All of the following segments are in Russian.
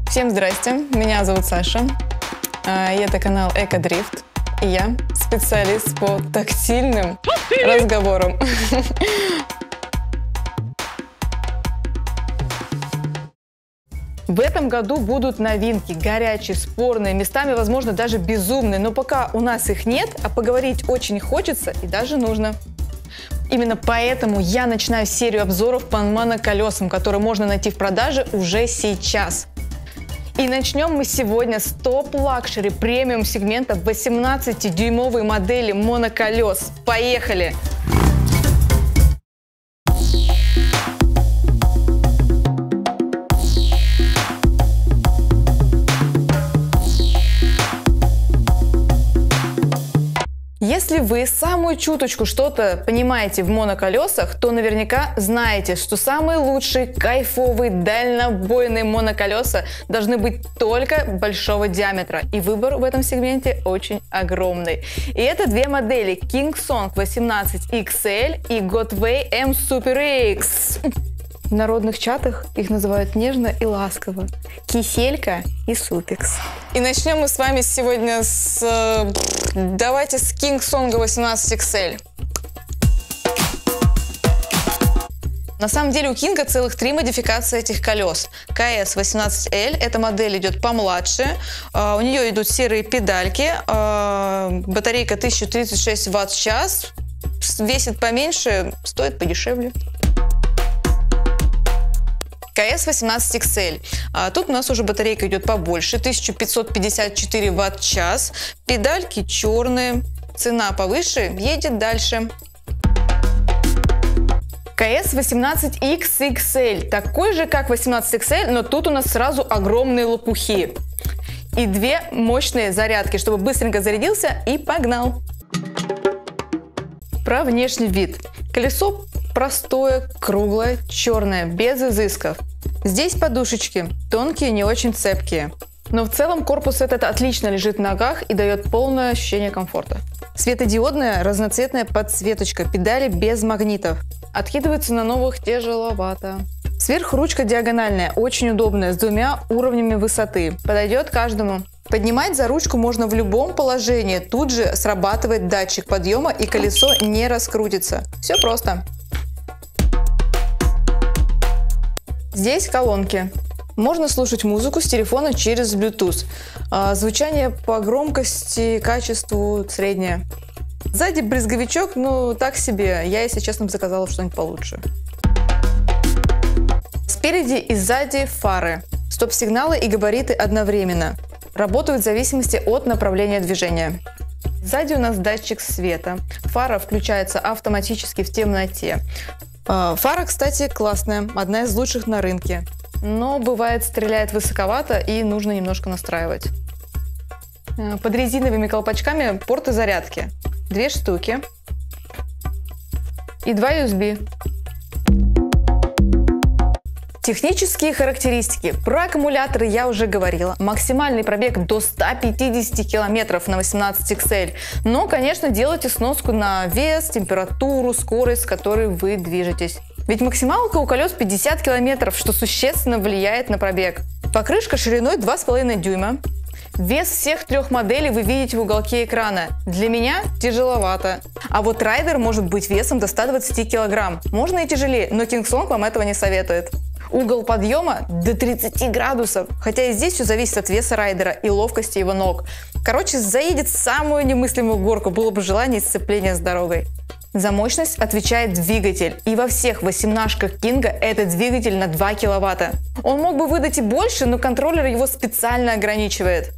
Всем здрасте, меня зовут Саша, и это канал Экодрифт, и я специалист по тактильным разговорам. В этом году будут новинки, горячие, спорные, местами, возможно, даже безумные, но пока у нас их нет, а поговорить очень хочется и даже нужно. Именно поэтому я начинаю серию обзоров по моноколесам, которые можно найти в продаже уже сейчас. И начнем мы сегодня с топ-лакшери премиум сегмента 18-дюймовой модели моноколес. Поехали! Если вы самую чуточку что-то понимаете в моноколесах, то наверняка знаете, что самые лучшие, кайфовые, дальнобойные моноколеса должны быть только большого диаметра. И выбор в этом сегменте очень огромный. И это две модели KingSong 18XL и Gotway M Super X. В народных чатах их называют нежно и ласково Киселька и Супикс. И начнем мы с вами сегодня давайте с KingSong 18XL. На самом деле у Кинга целых 3 модификации этих колес. KS18L, эта модель идет помладше, у нее идут серые педальки, батарейка 1036 Вт/час, весит поменьше, стоит подешевле. KS18XL. Тут у нас уже батарейка идет побольше, 1554 Вт/час, педальки черные, цена повыше, едет дальше. KS18XXL, такой же как 18XL, но тут у нас сразу огромные лопухи. И 2 мощные зарядки, чтобы быстренько зарядился и погнал. Про внешний вид. Колесо простое, круглое, черное, без изысков. Здесь подушечки, тонкие, не очень цепкие. Но в целом корпус этот отлично лежит в ногах и дает полное ощущение комфорта. Светодиодная разноцветная подсветочка, педали без магнитов. Откидывается на новых тяжеловато. Сверху ручка диагональная, очень удобная, с 2 уровнями высоты. Подойдет каждому. Поднимать за ручку можно в любом положении. Тут же срабатывает датчик подъема и колесо не раскрутится. Все просто. Здесь колонки. Можно слушать музыку с телефона через Bluetooth. Звучание по громкости, качеству среднее. Сзади брызговичок, ну так себе. Я, если честно, заказала что-нибудь получше. Спереди и сзади фары. Стоп-сигналы и габариты одновременно. Работают в зависимости от направления движения. Сзади у нас датчик света. Фара включается автоматически в темноте. Фара, кстати, классная, одна из лучших на рынке. Но бывает стреляет высоковато и нужно немножко настраивать. Под резиновыми колпачками порты зарядки. 2 штуки. И 2 USB. Технические характеристики. Про аккумуляторы я уже говорила. Максимальный пробег до 150 км на 18XL. Но, конечно, делайте сноску на вес, температуру, скорость, с которой вы движетесь. Ведь максималка у колес 50 км, что существенно влияет на пробег. Покрышка шириной 2,5 дюйма. Вес всех 3 моделей вы видите в уголке экрана. Для меня тяжеловато. А вот райдер может быть весом до 120 кг. Можно и тяжелее, но KingSong вам этого не советует. Угол подъема до 30 градусов, хотя и здесь все зависит от веса райдера и ловкости его ног. Короче, заедет в самую немыслимую горку, было бы желание сцепления с дорогой. За мощность отвечает двигатель, и во всех 18-шках Кинга этот двигатель на 2 киловатта. Он мог бы выдать и больше, но контроллер его специально ограничивает.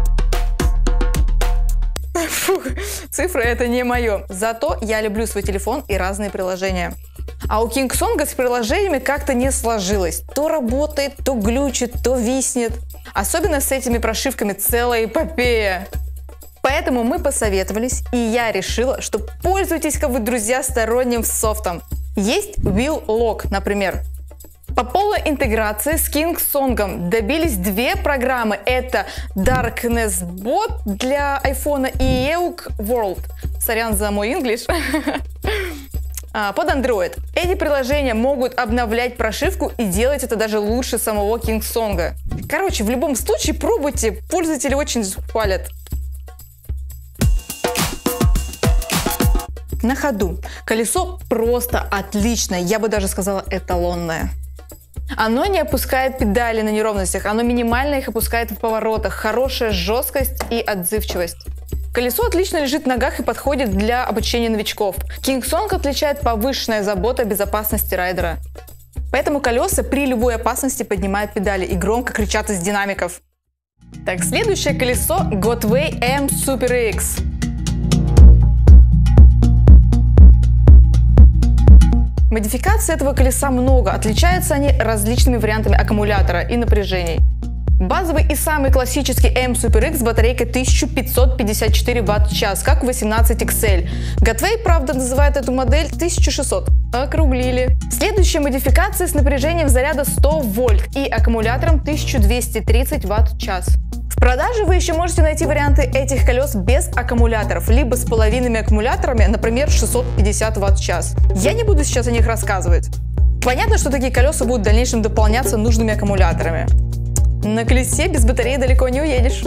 Фух, цифры это не мое, зато я люблю свой телефон и разные приложения. А у KingSong с приложениями как-то не сложилось. То работает, то глючит, то виснет. Особенно с этими прошивками целая эпопея. Поэтому мы посоветовались, и я решила, что пользуйтесь-ка вы, друзья, сторонним софтом. Есть Wheel Lock, например. По полной интеграции с KingSong добились 2 программы. Это Darkness Bot для iPhone и EUC World. Сорян за мой инглиш. под Android. Эти приложения могут обновлять прошивку и делать это даже лучше самого Kingsong. Короче, в любом случае пробуйте, пользователи очень хвалят. На ходу. Колесо просто отличное, я бы даже сказала эталонное. Оно не опускает педали на неровностях, оно минимально их опускает в поворотах, хорошая жесткость и отзывчивость. Колесо отлично лежит в ногах и подходит для обучения новичков. Kingsong отличает повышенная забота о безопасности райдера. Поэтому колеса при любой опасности поднимают педали и громко кричат из динамиков. Так, следующее колесо Gotway M Super X. Модификаций этого колеса много, отличаются они различными вариантами аккумулятора и напряжений. Базовый и самый классический M Super X с батарейкой 1554 Вт-час, как 18XL. Gotway, правда, называет эту модель 1600. Округлили. Следующая модификация с напряжением заряда 100 вольт и аккумулятором 1230 Вт-час. В продаже вы еще можете найти варианты этих колес без аккумуляторов, либо с половинными аккумуляторами, например, 650 Вт-час. Я не буду сейчас о них рассказывать. Понятно, что такие колеса будут в дальнейшем дополняться нужными аккумуляторами. На колесе без батареи далеко не уедешь.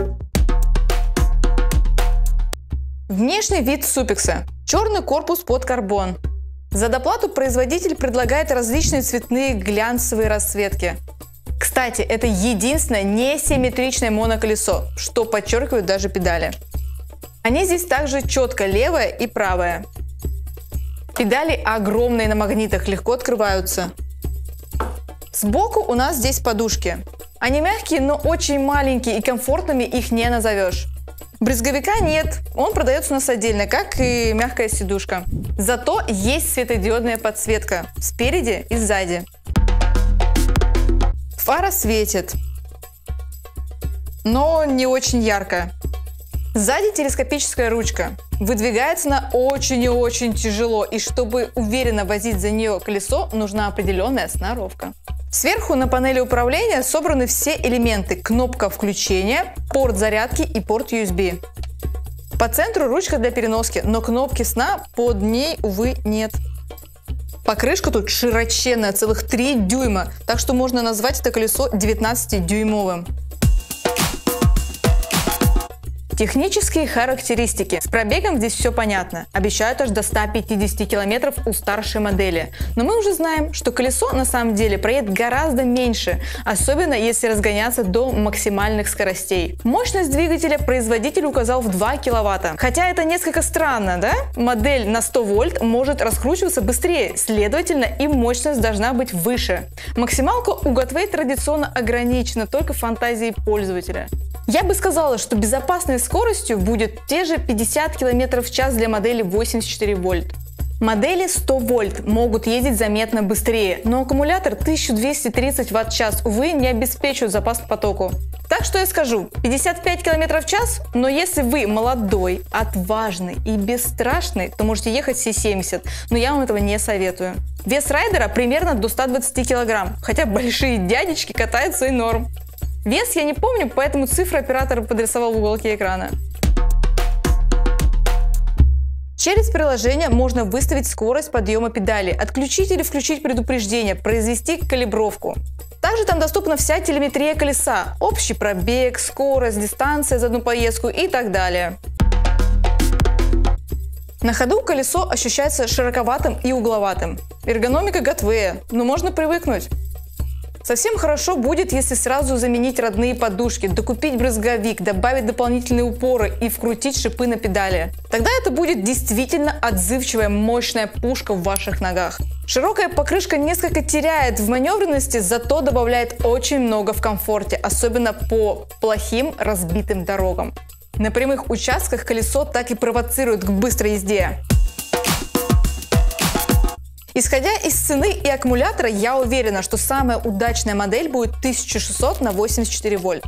Внешний вид Супекса. Черный корпус под карбон. За доплату производитель предлагает различные цветные глянцевые расцветки. Кстати, это единственное несимметричное моноколесо, что подчеркивают даже педали. Они здесь также четко левая и правая. Педали огромные на магнитах, легко открываются. Сбоку у нас здесь подушки. Они мягкие, но очень маленькие и комфортными их не назовешь. Брызговика нет, он продается у нас отдельно, как и мягкая сидушка. Зато есть светодиодная подсветка спереди и сзади. Фара светит, но не очень ярко. Сзади телескопическая ручка. Выдвигается она очень и очень тяжело, и чтобы уверенно возить за нее колесо, нужна определенная сноровка. Сверху на панели управления собраны все элементы: кнопка включения, порт зарядки и порт USB. По центру ручка для переноски, но кнопки сна под ней, увы, нет. Покрышка тут широченная, целых 3 дюйма, так что можно назвать это колесо 19-дюймовым. Технические характеристики. С пробегом здесь все понятно. Обещают аж до 150 км у старшей модели. Но мы уже знаем, что колесо на самом деле проедет гораздо меньше, особенно если разгоняться до максимальных скоростей. Мощность двигателя производитель указал в 2 кВт. Хотя это несколько странно, да? Модель на 100 вольт может раскручиваться быстрее, следовательно, и мощность должна быть выше. Максималка у Gotway традиционно ограничена только фантазией пользователя. Я бы сказала, что безопасной скоростью будет те же 50 км в час для модели 84 вольт. Модели 100 вольт могут ездить заметно быстрее, но аккумулятор 1230 Вт-час, увы, не обеспечивает запас к потоку. Так что я скажу, 55 км в час, но если вы молодой, отважный и бесстрашный, то можете ехать все 70, но я вам этого не советую. Вес райдера примерно до 120 кг, хотя большие дядечки катаются и норм. Вес я не помню, поэтому цифры оператор подрисовал в уголке экрана. Через приложение можно выставить скорость подъема педали, отключить или включить предупреждение, произвести калибровку. Также там доступна вся телеметрия колеса, общий пробег, скорость, дистанция за одну поездку и так далее. На ходу колесо ощущается широковатым и угловатым. Эргономика Gotway, но можно привыкнуть. Совсем хорошо будет, если сразу заменить родные подушки, докупить брызговик, добавить дополнительные упоры и вкрутить шипы на педали. Тогда это будет действительно отзывчивая, мощная пушка в ваших ногах. Широкая покрышка несколько теряет в маневренности, зато добавляет очень много в комфорте, особенно по плохим разбитым дорогам. На прямых участках колесо так и провоцирует к быстрой езде. Исходя из цены и аккумулятора, я уверена, что самая удачная модель будет 1600 на 84 вольт.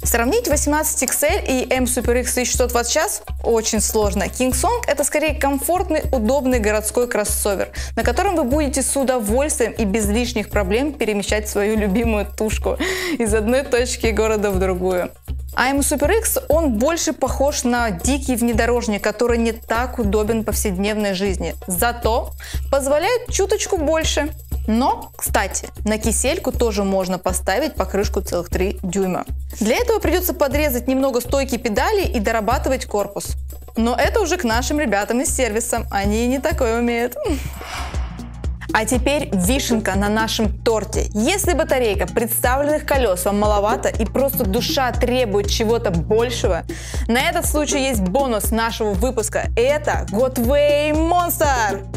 Сравнить 18 XL и M Super X 1120 час очень сложно. King Song — это скорее комфортный, удобный городской кроссовер, на котором вы будете с удовольствием и без лишних проблем перемещать свою любимую тушку из одной точки города в другую. А M Super X, он больше похож на дикий внедорожник, который не так удобен в повседневной жизни, зато позволяет чуточку больше. Но, кстати, на кисельку тоже можно поставить покрышку целых 3 дюйма. Для этого придется подрезать немного стойки педали и дорабатывать корпус. Но это уже к нашим ребятам из сервиса, они не такое умеют. А теперь вишенка на нашем торте. Если батарейка представленных колес вам маловато и просто душа требует чего-то большего, на этот случай есть бонус нашего выпуска. Это Gotway Monster!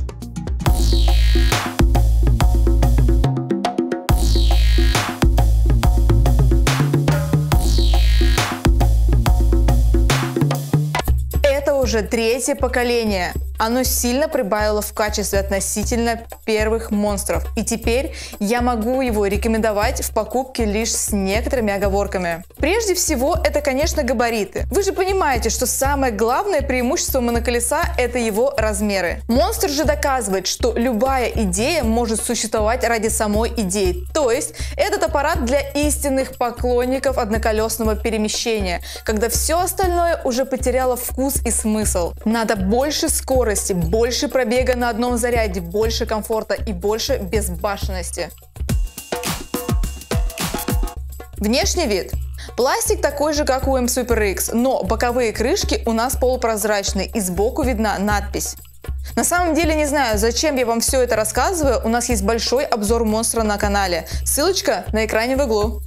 Уже 3-е поколение. Оно сильно прибавило в качестве относительно первых монстров. И теперь я могу его рекомендовать в покупке лишь с некоторыми оговорками. Прежде всего, это, конечно, габариты. Вы же понимаете, что самое главное преимущество моноколеса – это его размеры. Монстр же доказывает, что любая идея может существовать ради самой идеи. То есть, этот аппарат для истинных поклонников одноколесного перемещения, когда все остальное уже потеряло вкус и смысл. Надо больше скорости, больше пробега на одном заряде, больше комфорта и больше безбашенности. Внешний вид. Пластик такой же, как у M Super X, но боковые крышки у нас полупрозрачные и сбоку видна надпись. На самом деле не знаю, зачем я вам все это рассказываю, у нас есть большой обзор монстра на канале. Ссылочка на экране в углу.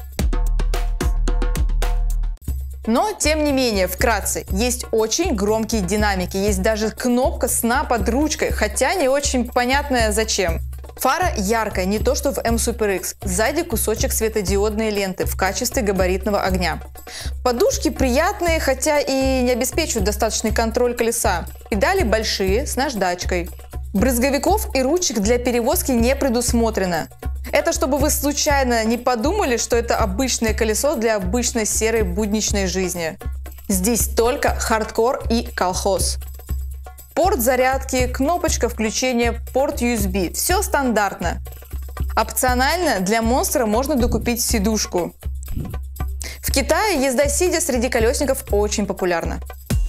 Но, тем не менее, вкратце, есть очень громкие динамики, есть даже кнопка сна под ручкой, хотя не очень понятная зачем. Фара яркая, не то что в M Super X. Сзади кусочек светодиодной ленты в качестве габаритного огня. Подушки приятные, хотя и не обеспечивают достаточный контроль колеса. Педали большие, с наждачкой. Брызговиков и ручек для перевозки не предусмотрено. Это чтобы вы случайно не подумали, что это обычное колесо для обычной серой будничной жизни. Здесь только хардкор и колхоз. Порт зарядки, кнопочка включения, порт USB. Все стандартно. Опционально для монстра можно докупить сидушку. В Китае езда сидя среди колесников очень популярна.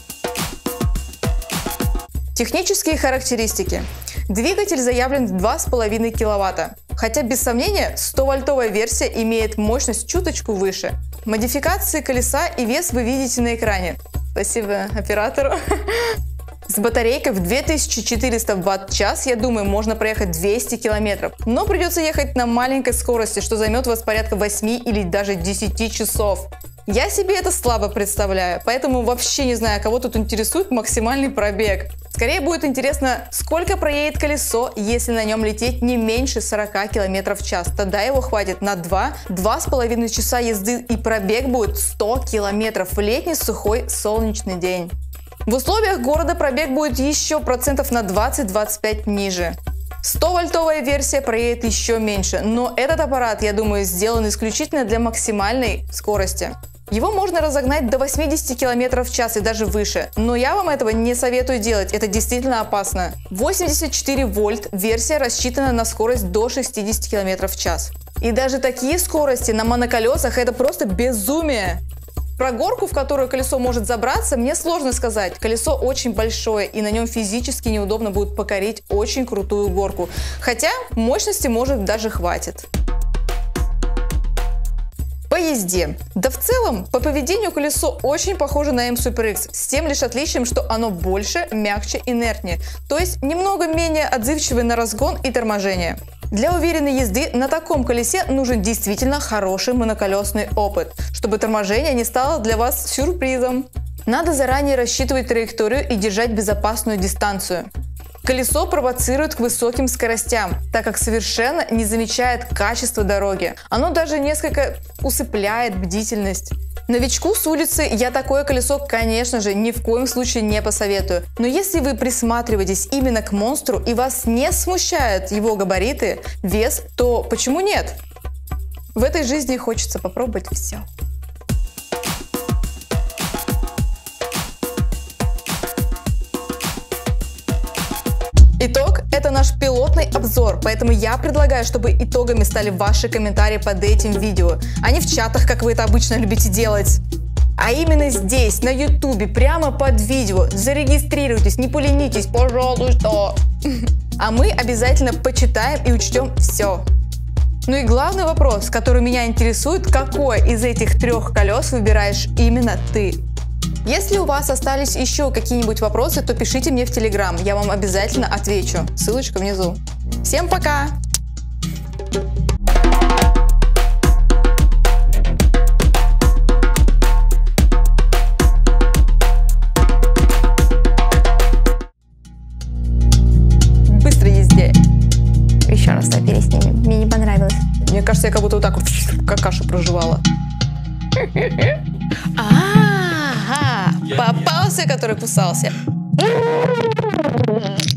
Технические характеристики. Двигатель заявлен в 2,5 кВт, хотя без сомнения 100-вольтовая версия имеет мощность чуточку выше. Модификации колеса и вес вы видите на экране. Спасибо оператору. С батарейкой в 2400 Вт-час, я думаю, можно проехать 200 км, но придется ехать на маленькой скорости, что займет вас порядка 8 или даже 10 часов. Я себе это слабо представляю, поэтому вообще не знаю, кого тут интересует максимальный пробег. Скорее будет интересно, сколько проедет колесо, если на нем лететь не меньше 40 км в час. Тогда его хватит на 2-2,5 часа езды и пробег будет 100 км в летний сухой солнечный день. В условиях города пробег будет еще процентов на 20-25 ниже. 100-вольтовая версия проедет еще меньше, но этот аппарат, я думаю, сделан исключительно для максимальной скорости. Его можно разогнать до 80 км в час и даже выше, но я вам этого не советую делать, это действительно опасно. 84 вольт версия рассчитана на скорость до 60 км в час. И даже такие скорости на моноколесах — это просто безумие. Про горку, в которую колесо может забраться, мне сложно сказать. Колесо очень большое, и на нем физически неудобно будет покорить очень крутую горку. Хотя мощности, может, даже хватит. По езде. Да в целом, по поведению колесо очень похоже на M Super X, с тем лишь отличием, что оно больше, мягче, инертнее, то есть немного менее отзывчивое на разгон и торможение. Для уверенной езды на таком колесе нужен действительно хороший моноколесный опыт, чтобы торможение не стало для вас сюрпризом. Надо заранее рассчитывать траекторию и держать безопасную дистанцию. Колесо провоцирует к высоким скоростям, так как совершенно не замечает качество дороги. Оно даже несколько усыпляет бдительность. Новичку с улицы я такое колесо, конечно же, ни в коем случае не посоветую. Но если вы присматриваетесь именно к монстру и вас не смущают его габариты, вес, то почему нет? В этой жизни хочется попробовать все. Итог – это наш пилотный обзор, поэтому я предлагаю, чтобы итогами стали ваши комментарии под этим видео, а не в чатах, как вы это обычно любите делать. А именно здесь, на ютубе, прямо под видео. Зарегистрируйтесь, не поленитесь, пожалуйста. А мы обязательно почитаем и учтем все. Ну и главный вопрос, который меня интересует, какое из этих 3 колес выбираешь именно ты? Если у вас остались еще какие-нибудь вопросы, то пишите мне в Телеграм, я вам обязательно отвечу. Ссылочка внизу. Всем пока! Быстро езде. Еще раз давай переснимем. Мне не понравилось. Мне кажется, я как будто вот так вот какашу проживала. Ага, попался, который кусался.